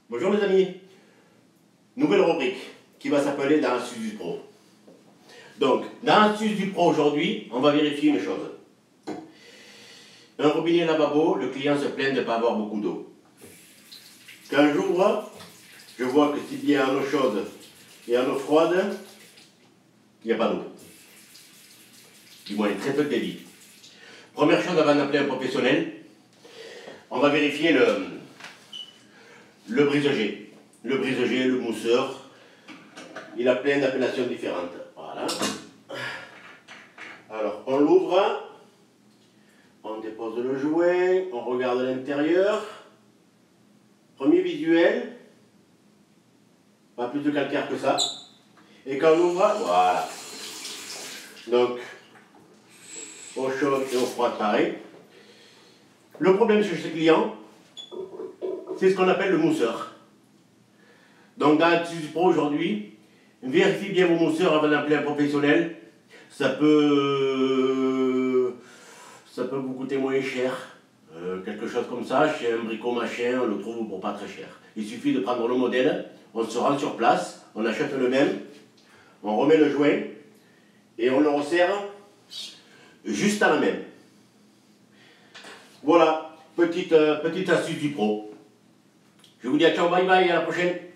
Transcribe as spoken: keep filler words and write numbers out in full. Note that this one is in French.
Bonjour les amis, nouvelle rubrique qui va s'appeler dans l'astuce du pro. Donc, dans l'astuce du pro aujourd'hui, on va vérifier une chose. Un robinet lavabo, le client se plaint de ne pas avoir beaucoup d'eau. Quand j'ouvre, je vois que s'il y a en eau chaude et en eau froide, il n'y a pas d'eau. Du moins, très peu de débit. Première chose avant d'appeler un professionnel, on va vérifier le, le brise-jet. Le brise-jet, le mousseur, il a plein d'appellations différentes. Voilà. Alors, on l'ouvre, on dépose le jouet, on regarde l'intérieur. Premier visuel, pas plus de calcaire que ça. Et quand on ouvre, voilà. Donc, eau chaude et eau froide, pareil. Le problème chez ce client, c'est ce qu'on appelle le mousseur. Donc, dans l'astuce du pro aujourd'hui, vérifiez bien vos mousseurs avant d'appeler un professionnel. Ça peut, ça peut vous coûter moins cher. Euh, quelque chose comme ça, chez un brico-machin, on le trouve pour pas très cher. Il suffit de prendre le modèle, on se rend sur place, on achète le même, on remet le joint et on le resserre juste à la même. Voilà, petite, euh, petite astuce du pro. Je vous dis à ciao, bye bye, à la prochaine.